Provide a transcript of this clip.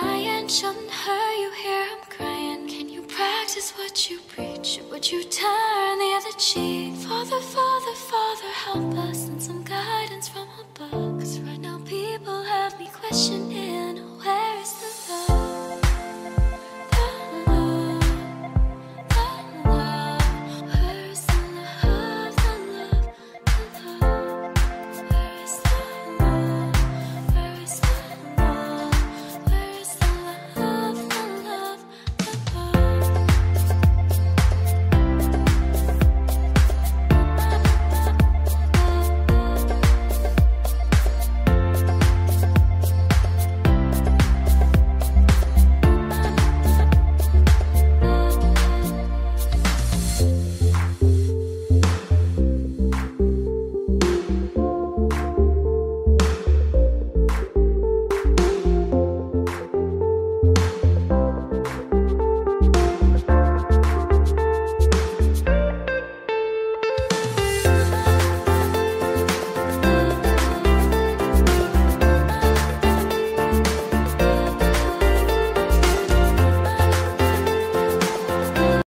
dying, shouldn't hurt you, hear I'm crying. Can you practice what you preach, or would you turn the other cheek? Father, Father, Father, help us, and some